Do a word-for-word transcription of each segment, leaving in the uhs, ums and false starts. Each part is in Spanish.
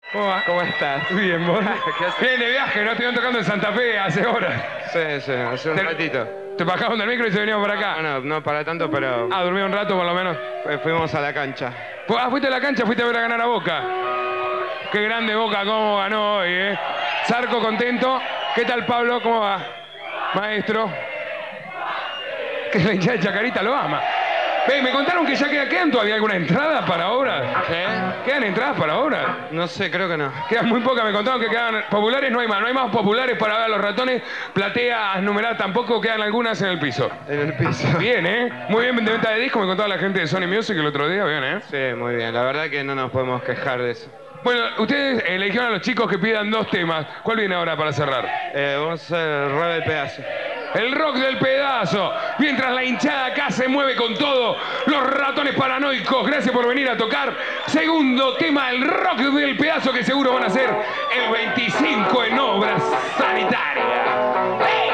¿Cómo va? ¿Cómo estás? Bien, vos. ¿Qué haces? Bien de viaje, no estuvieron tocando en Santa Fe hace horas. Sí, sí, hace un Te- ratito. Te bajaron del micro y se venían para acá. No, no, no para tanto, pero Ah, durmió un rato por lo menos. fu- fuimos a la cancha. Fu- Ah, fuiste a la cancha, fuiste a ver a ganar a Boca. Qué grande Boca, cómo ganó hoy, ¿eh? Zarco contento. ¿Qué tal, Pablo? ¿Cómo va? Maestro. Que la hinchada de Chacarita lo ama. Ve, me contaron que ya queda, quedan todavía alguna entrada para ahora. ¿Qué? ¿Quedan entradas para ahora? No sé, creo que no. Quedan muy pocas, me contaron que quedan populares, no hay más. No hay más populares para ver a los ratones. Plateas numeradas tampoco, quedan algunas en el piso. En el piso. Bien, ¿eh? Muy bien de venta de disco, me contaba la gente de Sony Music el otro día, bien, ¿eh? Sí, muy bien. La verdad que no nos podemos quejar de eso. Bueno, ustedes eligieron a los chicos que pidan dos temas. ¿Cuál viene ahora para cerrar? Eh, vamos a hacer el rap del pedazo. El rock del pedazo. Mientras la hinchada acá se mueve con todo. Los ratones paranoicos. Gracias por venir a tocar. Segundo tema, el rock del pedazo, que seguro van a ser el veinticinco en Obras Sanitarias. ¡Hey!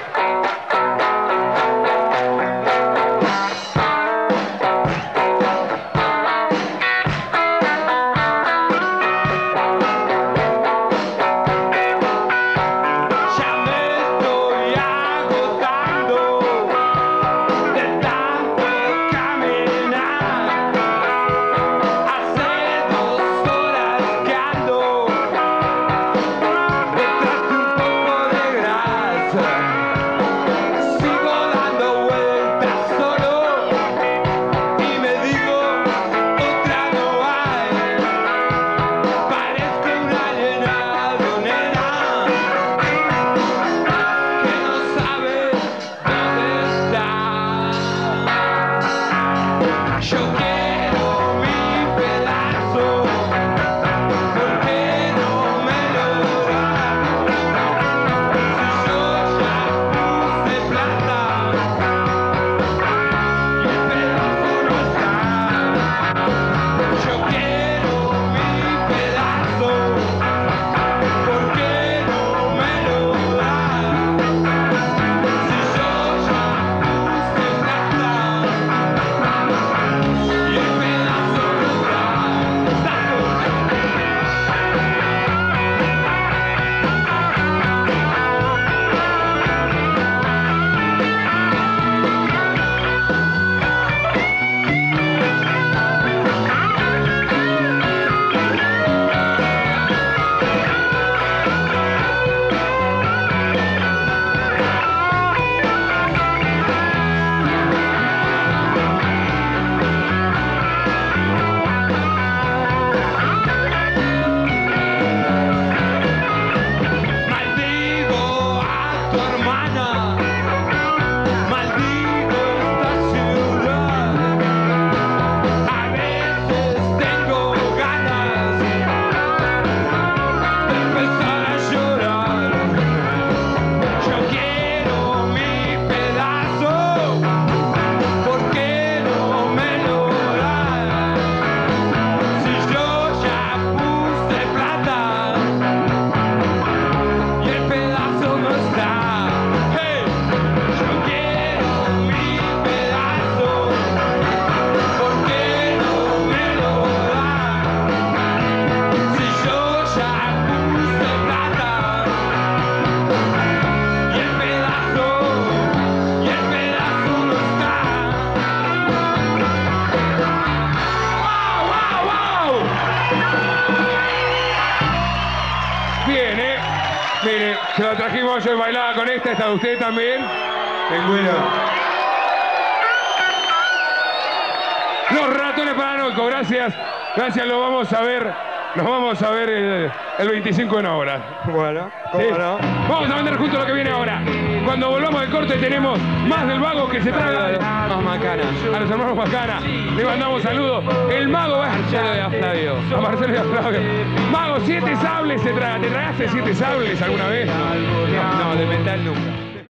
Ya me estoy agotando de tanto caminar. Hace dos horas que ando detrás de un poco de grasa. Sigo dando vueltas solo y me digo, otra no hay. Parezco un alienado, nena, que no sabe dónde está. Yo quiero mi pedazo, ¿por qué no me lo das? Si yo ya puse plata y el pedazo no está. Yo quiero mi pedazo, ¿por qué no me lo das? Si yo ya puse plata y el pedazo no está. Maldigo a tu hermana, maldigo esta ciudad. A veces tengo ganas de empezar a llorar. Yo quiero mi pedazo, ¿por qué no me lo das? Si yo ya puse plata y el pedazo no está. Hey, yo quiero mi pedazo, ¿por qué no me lo das? Si yo ya puse plata y el pedazo, y el pedazo no está. ¡Wow, wow, wow! Bien, ¿eh? Mire, se lo trajimos, yo bailaba con esta, está usted también. Pingüino. Los ratones paranoicos, gracias. Gracias, lo vamos a ver. Nos vamos a ver el, el veinticinco en Obras. Bueno, ¿cómo ¿Sí? no? Vamos a vender justo lo que viene ahora. Cuando volvamos del corte tenemos más del mago que se trae Más macana. a los hermanos Macana. Le mandamos saludos. El mago va Marcelo de Aflavio. a Marcelo y a Flavio. Mago, siete sables se trae. ¿Te tragaste siete sables alguna vez? No, de metal nunca.